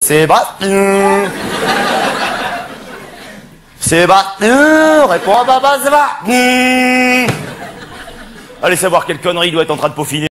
Sébastien. Sébastien, réponds à papa, Sébastien. Allez savoir quelle connerie il doit être en train de peaufiner.